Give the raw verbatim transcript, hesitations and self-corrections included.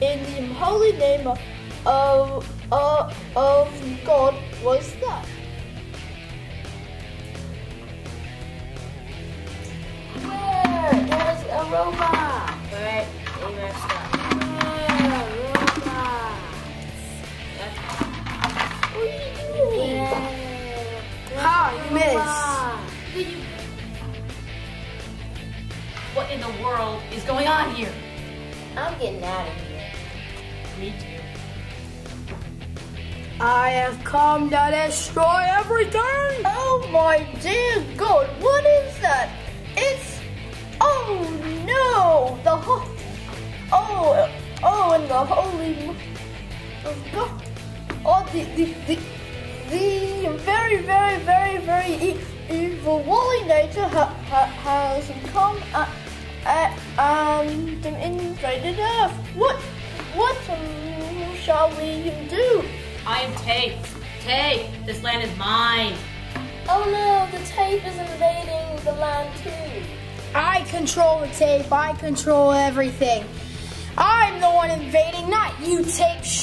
in the holy name of of, of, of God was that? There, there's a robot. But they messed up. Yeah, robots. What are you doing? Yeah. Ha, you missed. What in the world is going on here? I'm getting out of here. Me too. I have come to destroy everything! Oh my dear God, what is that? It's... Oh no! The ho... Oh, oh, and the holy... Of God. Oh, the, the, the, the very, very, very, very e evil Wally nature ha, ha, has come at, at, and invaded Earth. What, what um, shall we do? I am Tape. Tape, this land is mine. Oh no, the tape is invading the land too. I control the tape. I control everything. I'm the one invading, not you, tape.